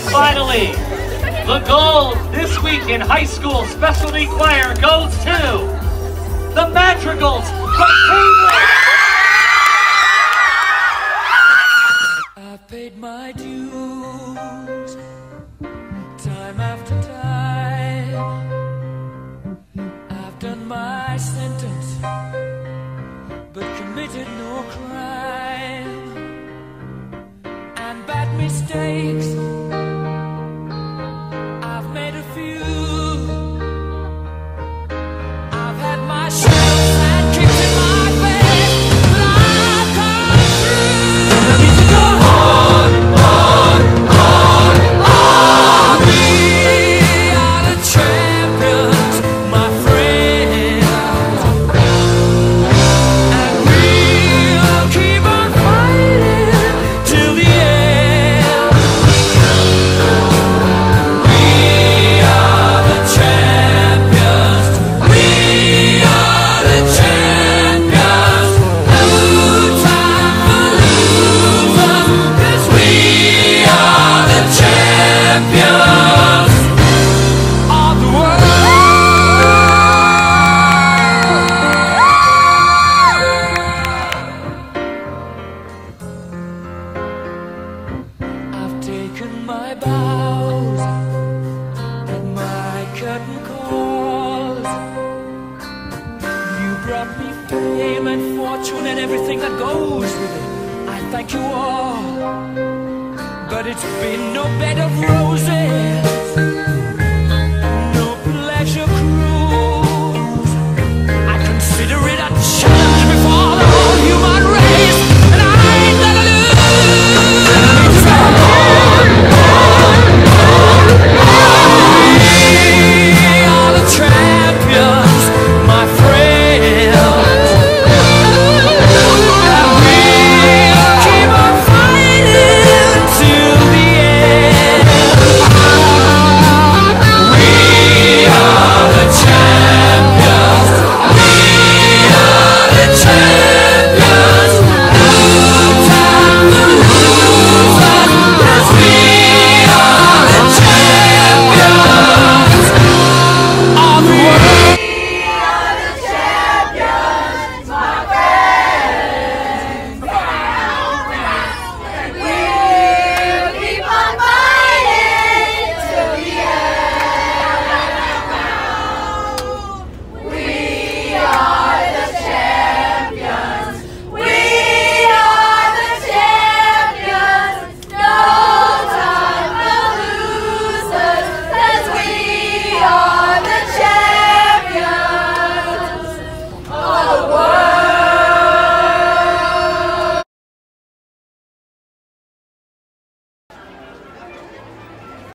finally, the gold this week in high school specialty choir goes to the Madrigals from Cambridge. I've paid my dues time after time. I've done my sentence, but committed no crime. And bad mistakes, I've made a few. I've had my share of sad kicks in my face, but I've come through. I need to go on. We are the champions, my friends, and we'll keep on fighting till the end. We are the champions. We are the champions. No time for losers, 'cause we are the champions of the world. I've taken my bows at my curtain calls. You brought me fame and fortune and everything that goes with it. I thank you all, but it's been no bed of roses.